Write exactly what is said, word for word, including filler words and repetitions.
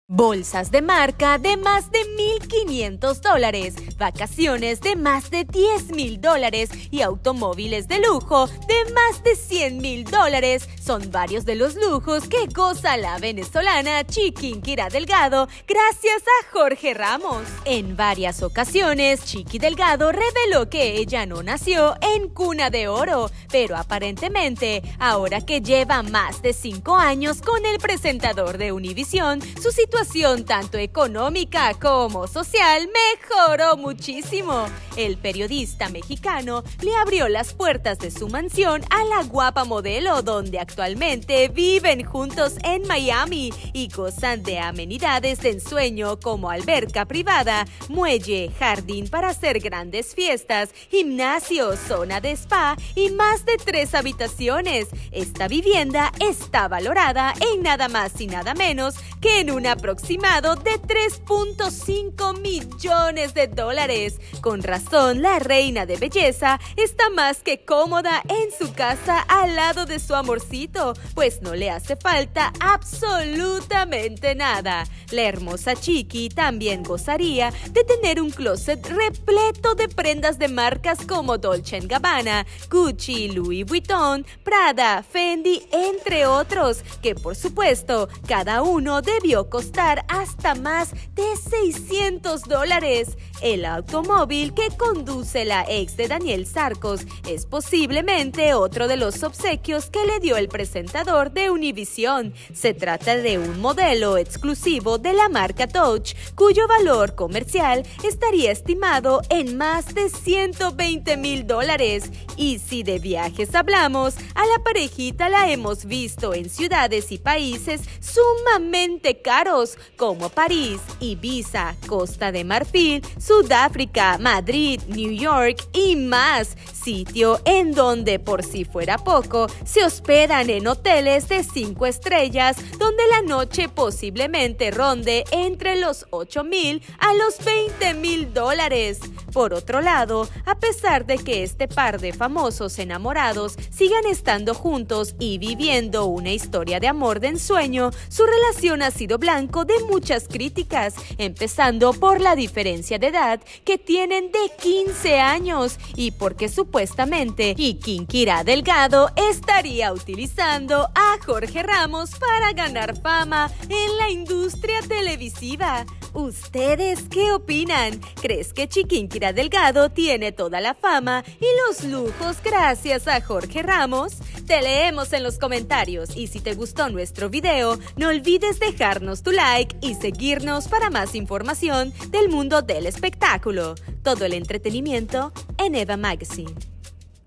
Bolsas de marca de más de mil quinientos dólares, vacaciones de más de diez mil dólares y automóviles de lujo de más de cien mil dólares son varios de los lujos que goza la venezolana Chiquinquirá Delgado gracias a Jorge Ramos. En varias ocasiones, Chiqui Delgado reveló que ella no nació en cuna de oro, pero aparentemente, ahora que lleva más de cinco años con el presentador de Univisión, su situación tanto económica como social mejoró muchísimo. El periodista mexicano le abrió las puertas de su mansión a la guapa modelo, donde actualmente viven juntos en Miami y gozan de amenidades de ensueño como alberca privada, muelle, jardín para hacer grandes fiestas, gimnasio, zona de spa y más de tres habitaciones. Esta vivienda está valorada en nada más y nada menos que en una aproximado de tres punto cinco millones de dólares. Con razón, la reina de belleza está más que cómoda en su casa al lado de su amorcito, pues no le hace falta absolutamente nada. La hermosa Chiqui también gozaría de tener un closet repleto de prendas de marcas como Dolce and Gabbana, Gucci, Louis Vuitton, Prada, Fendi, entre otros, que por supuesto cada uno debió costar hasta más de seiscientos dólares. El automóvil que conduce la ex de Daniel Sarcos es posiblemente otro de los obsequios que le dio el presentador de Univisión. Se trata de un modelo exclusivo de la marca Dodge, cuyo valor comercial estaría estimado en más de ciento veinte mil dólares. Y si de viajes hablamos, a la parejita la hemos visto en ciudades y países sumamente caros, como París, Ibiza, Costa de Marfil, Sudáfrica, Madrid, New York y más, sitio en donde, por si fuera poco, se hospedan en hoteles de cinco estrellas, donde la noche posiblemente ronde entre los ocho mil a los veinte mil dólares. Por otro lado, a pesar de que este par de famosos enamorados sigan estando juntos y viviendo una historia de amor de ensueño, su relación ha sido blanco de muchas críticas, empezando por la diferencia de edad que tienen de quince años y porque supuestamente Chiquinquirá Delgado estaría utilizando a Jorge Ramos para ganar fama en la industria televisiva. ¿Ustedes qué opinan? ¿Crees que Chiquinquirá Delgado tiene toda la fama y los lujos gracias a Jorge Ramos? Te leemos en los comentarios y si te gustó nuestro video, no olvides dejarnos tu like y seguirnos para más información del mundo del espectáculo. Todo el entretenimiento en Eva Magazine.